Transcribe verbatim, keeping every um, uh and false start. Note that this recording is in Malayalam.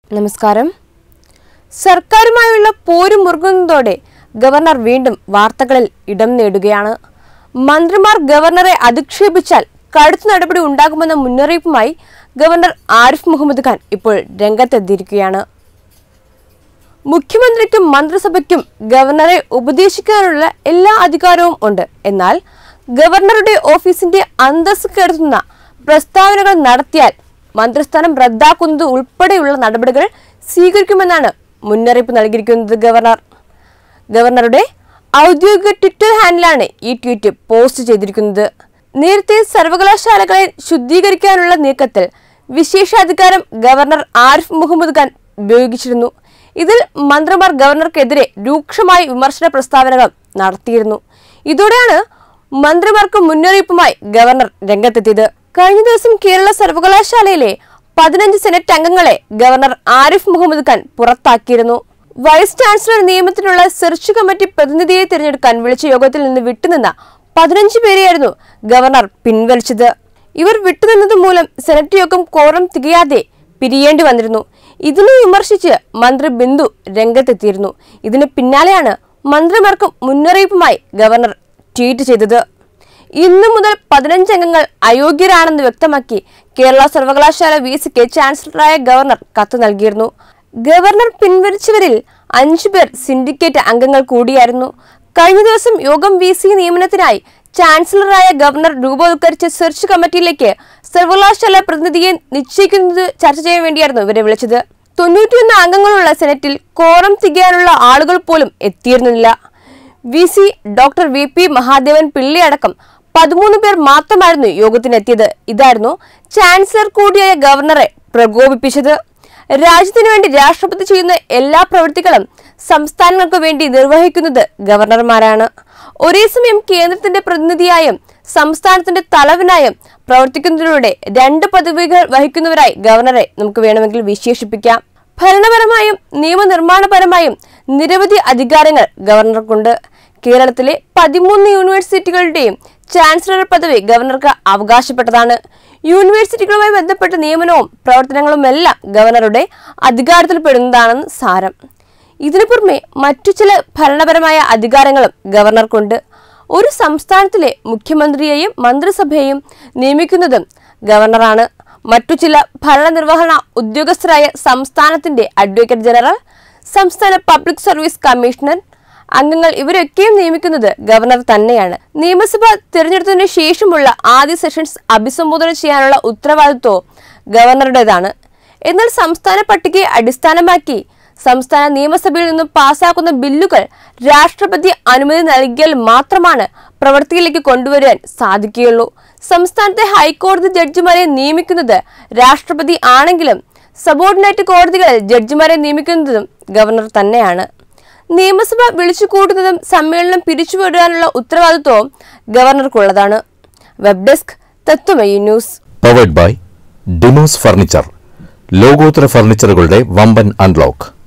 നമസ്കാരം. സർക്കാരുമായുള്ള പോര് മുറുകുന്നതോടെ ഗവർണർ വീണ്ടും വാർത്തകളിൽ ഇടം നേടുകയാണ്. മന്ത്രിമാർ ഗവർണറെ അധിക്ഷേപിച്ചാൽ കടുത്ത നടപടി ഉണ്ടാകുമെന്ന മുന്നറിയിപ്പുമായി ഗവർണർ ആരിഫ് മുഹമ്മദ് ഖാൻ ഇപ്പോൾ രംഗത്തെത്തിയിരിക്കുകയാണ്. മുഖ്യമന്ത്രിക്കും മന്ത്രിസഭയ്ക്കും ഗവർണറെ ഉപദേശിക്കാനുള്ള എല്ലാ അധികാരവും ഉണ്ട്. എന്നാൽ ഗവർണറുടെ ഓഫീസിന്റെ അന്തസ്സ് കെടുത്തുന്ന പ്രസ്താവനകൾ നടത്തിയാൽ മന്ത്രിസ്ഥാനം റദ്ദാക്കുന്നത് ഉൾപ്പെടെയുള്ള നടപടികൾ സ്വീകരിക്കുമെന്നാണ് മുന്നറിയിപ്പ് നൽകിയിരിക്കുന്നത് ഗവർണർ. ഗവർണറുടെ ഔദ്യോഗിക ട്വിറ്റർ ഹാൻഡിലാണ് ഈ ട്വീറ്റ് പോസ്റ്റ് ചെയ്തിരിക്കുന്നത്. നേരത്തെ സർവകലാശാലകളെ ശുദ്ധീകരിക്കാനുള്ള നീക്കത്തിൽ വിശേഷാധികാരം ഗവർണർ ആരിഫ് മുഹമ്മദ് ഖാൻ ഉപയോഗിച്ചിരുന്നു. ഇതിൽ മന്ത്രിമാർ ഗവർണർക്കെതിരെ രൂക്ഷമായ വിമർശന പ്രസ്താവനകൾ നടത്തിയിരുന്നു. ഇതോടെയാണ് മന്ത്രിമാർക്ക് മുന്നറിയിപ്പുമായി ഗവർണർ രംഗത്തെത്തിയത്. കഴിഞ്ഞ ദിവസം കേരള സർവകലാശാലയിലെ പതിനഞ്ച് സെനറ്റ് അംഗങ്ങളെ ഗവർണർ ആരിഫ് മുഹമ്മദ് ഖാൻ പുറത്താക്കിയിരുന്നു. വൈസ് ചാൻസലർ നിയമനത്തിനുള്ള സെർച്ച് കമ്മിറ്റി പ്രതിനിധിയെ തിരഞ്ഞെടുക്കാൻ വിളിച്ച യോഗത്തിൽ നിന്ന് വിട്ടുനിന്ന പതിനഞ്ച് പേരെയായിരുന്നു ഗവർണർ പിൻവലിച്ചത്. ഇവർ വിട്ടുനിന്നത് മൂലം സെനറ്റ് യോഗം കോറം തികയാതെ പിരിയേണ്ടി വന്നിരുന്നു. ഇതിനെ വിമർശിച്ച് മന്ത്രി ബിന്ദു രംഗത്തെത്തിയിരുന്നു. ഇതിന് പിന്നാലെയാണ് മന്ത്രിമാർക്ക് മുന്നറിയിപ്പുമായി ഗവർണർ ട്വീറ്റ് ചെയ്തത്. ഇന്നു മുതൽ പതിനഞ്ച് അംഗങ്ങൾ അയോഗ്യരാണെന്ന് വ്യക്തമാക്കി കേരള സർവകലാശാല വി സിക്ക് ചാൻസലറായ ഗവർണർ കത്ത് നൽകിയിരുന്നു. ഗവർണർ പിൻവലിച്ചവരിൽ അഞ്ചു പേർ സിൻഡിക്കേറ്റ് അംഗങ്ങൾ കൂടിയായിരുന്നു. കഴിഞ്ഞ ദിവസം യോഗം വി സി നിയമനത്തിനായി ചാൻസലറായ ഗവർണർ രൂപവത്കരിച്ച സെർച്ച് കമ്മിറ്റിയിലേക്ക് സർവകലാശാല പ്രതിനിധിയെ നിശ്ചയിക്കുന്നത് ചർച്ച ചെയ്യാൻ വേണ്ടിയായിരുന്നു ഇവരെ വിളിച്ചത്. തൊണ്ണൂറ്റിയൊന്ന് അംഗങ്ങളുള്ള സെനറ്റിൽ കോറം തികയാനുള്ള ആളുകൾ പോലും എത്തിയിരുന്നില്ല. V C doctor V P Mahadevan Pillai അടക്കം പതിമൂന്ന് പേർ മാത്രമായിരുന്നു യോഗത്തിനെത്തിയത്. ഇതായിരുന്നു ചാൻസലർ കൂടിയായ ഗവർണറെ പ്രകോപിപ്പിച്ചത്. രാജ്യത്തിനു വേണ്ടി രാഷ്ട്രപതി ചെയ്യുന്ന എല്ലാ പ്രവൃത്തികളും സംസ്ഥാനങ്ങൾക്ക് വേണ്ടി നിർവഹിക്കുന്നത് ഗവർണർമാരാണ്. ഒരേ സമയം കേന്ദ്രത്തിന്റെ പ്രതിനിധിയായും സംസ്ഥാനത്തിന്റെ തലവനായും പ്രവർത്തിക്കുന്നതിലൂടെ രണ്ട് പദവികൾ വഹിക്കുന്നവരായി ഗവർണറെ നമുക്ക് വേണമെങ്കിൽ വിശേഷിപ്പിക്കാം. ഭരണപരമായും നിയമനിർമ്മാണപരമായും നിരവധി അധികാരങ്ങൾ ഗവർണർക്കുണ്ട്. കേരളത്തിലെ പതിമൂന്ന് യൂണിവേഴ്സിറ്റികളുടെയും ചാൻസലർ പദവി ഗവർണർക്ക് അവകാശപ്പെട്ടതാണ്. യൂണിവേഴ്സിറ്റികളുമായി ബന്ധപ്പെട്ട നിയമനവും പ്രവർത്തനങ്ങളുമെല്ലാം ഗവർണറുടെ അധികാരത്തിൽപ്പെടുന്നതാണെന്ന് സാരം. ഇതിനു പുറമെ മറ്റു ചില ഭരണപരമായ അധികാരങ്ങളും ഗവർണർക്കുണ്ട്. ഒരു സംസ്ഥാനത്തിലെ മുഖ്യമന്ത്രിയെയും മന്ത്രിസഭയെയും നിയമിക്കുന്നതും ഗവർണറാണ്. മറ്റു ചില ഭരണനിർവഹണ ഉദ്യോഗസ്ഥരായ സംസ്ഥാനത്തിന്റെ അഡ്വക്കേറ്റ് ജനറൽ, സംസ്ഥാന പബ്ലിക് സർവീസ് കമ്മീഷണർ അംഗങ്ങൾ ഇവരൊക്കെയും നിയമിക്കുന്നത് ഗവർണർ തന്നെയാണ്. നിയമസഭ തിരഞ്ഞെടുത്തതിനു ശേഷമുള്ള ആദ്യ സെഷൻസ് അഭിസംബോധന ചെയ്യാനുള്ള ഉത്തരവാദിത്വവും ഗവർണറുടേതാണ്. എന്നാൽ സംസ്ഥാന പട്ടികയെ അടിസ്ഥാനമാക്കി സംസ്ഥാന നിയമസഭയിൽ നിന്നും പാസാക്കുന്ന ബില്ലുകൾ രാഷ്ട്രപതി അനുമതി നൽകിയാൽ മാത്രമാണ് പ്രവൃത്തിയിലേക്ക് കൊണ്ടുവരാൻ സാധിക്കുകയുള്ളൂ. സംസ്ഥാനത്തെ ഹൈക്കോടതി ജഡ്ജിമാരെ നിയമിക്കുന്നത് രാഷ്ട്രപതി ആണെങ്കിലും സബോർഡിനേറ്റ് കോടതികളിൽ ജഡ്ജിമാരെ നിയമിക്കുന്നതും ഗവർണർ തന്നെയാണ്. നിയമസഭ വിളിച്ചു കൂട്ടുന്നതും സമ്മേളനം പിരിച്ചുവിടാനുള്ള ഉത്തരവാദിത്വവും ഗവർണർക്കുള്ളതാണ്. Web desk Tatwamayi news. Powered by Demos furniture. ലോകോത്തര ഫർണിച്ചറുകളുടെ വമ്പൻ അൺലോക്ക്.